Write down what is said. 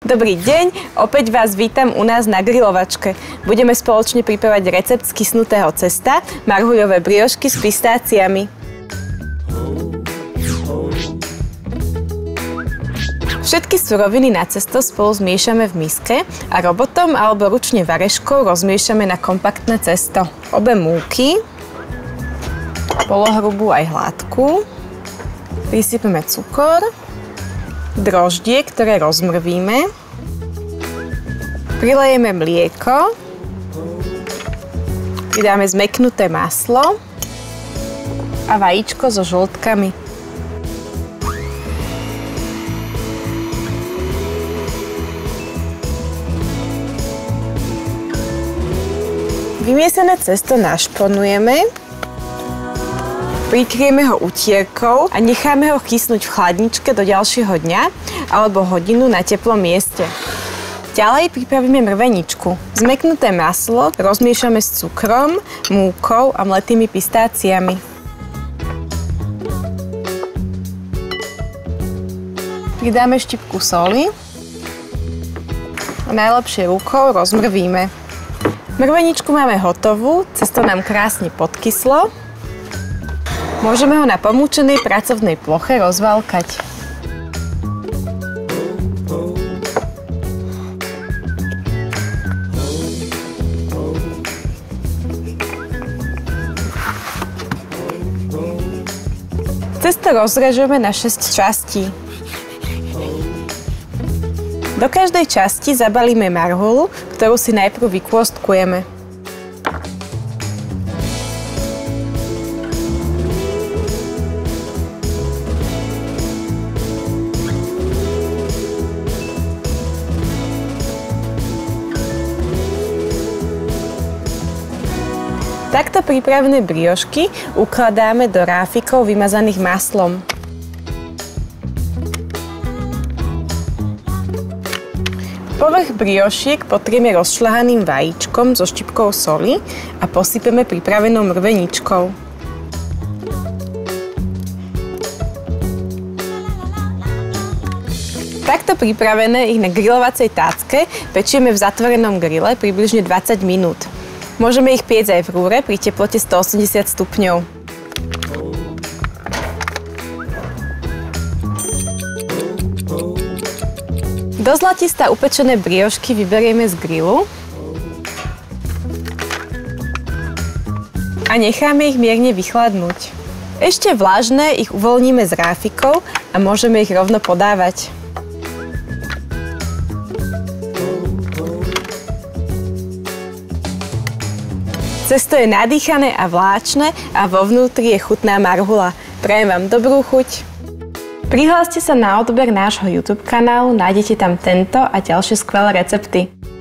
Dobrý deň, opäť vás vítam u nás na grilovačke. Budeme spoločne pripravať recept z kysnutého cesta, marhuľové briošky s pistáciami. Všetky suroviny na cesto spolu zmiešame v miske a robotom alebo ručne vareškou rozmiešame na kompaktné cesto. Obe múky, polohrubú aj hladkú, prisypeme cukor, droždie, ktoré rozmrvíme, prilejeme mlieko, pridáme zmäknuté maslo a vajíčko so žltkami. Vymiesené cesto našponujeme, prikryjeme ho utierkou a necháme ho kysnúť v chladničke do ďalšieho dňa alebo hodinu na teplom mieste. Ďalej pripravíme mrveničku. Zmäknuté maslo rozmiešame s cukrom, múkou a mletými pistáciami. Pridáme štipku soli a najlepšie rukou rozmrvíme. Mrveničku máme hotovú, cesto nám krásne podkyslo. Môžeme ho na pomúčenej pracovnej ploche rozválkať. Cesto rozrežeme na 6 častí. Do každej časti zabalíme marhuľu, ktorú si najprv vykôstkujeme. Takto pripravené briošky ukladáme do ráfikov vymazaných maslom. Povrch briošiek potrieme rozšľahaným vajíčkom so štipkou soli a posypeme pripravenou mrveničkou. Takto pripravené ich na grilovacej tácke pečieme v zatvorenom grille približne 20 minút. Môžeme ich piecť aj v rúre pri teplote 180 stupňov. Do zlatista upečené briošky vyberieme z grilu a necháme ich mierne vychladnúť. Ešte vlažné ich uvoľníme z ráfikov a môžeme ich rovno podávať. Cesto je nadýchané a vláčne a vo vnútri je chutná marhuľa. Prajem vám dobrú chuť. Prihláste sa na odber nášho YouTube kanálu, nájdete tam tento a ďalšie skvelé recepty.